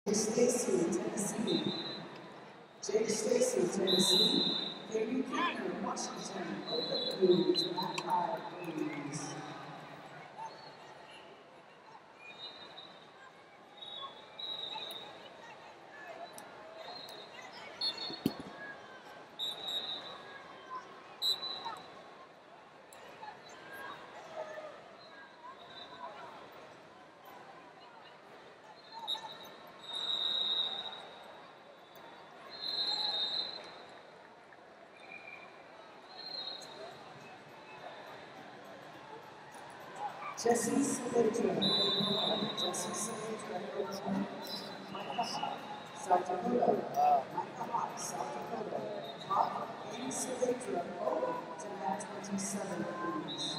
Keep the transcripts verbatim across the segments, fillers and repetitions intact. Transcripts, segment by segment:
Stacy, Tennessee. Jake Stacy, Tennessee. Henry Cantor, Washington. Open blue to that five, please. Jesse Sylvester, Jesse Sylvester, Micah Hawk, South Dakota, Micah Hawk, South Dakota, Hawk and Sylvester, oh, to that twenty-seven, please.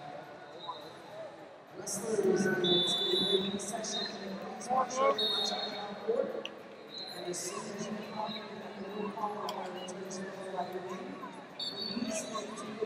Wrestlers in the B section, please watch your watch out for order. And as soon as you come in that little corner where it's going to go like a wing, please